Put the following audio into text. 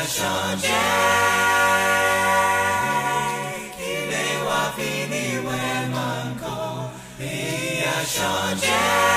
changé, qu'il est wa fini, ouais, manco, il a changé.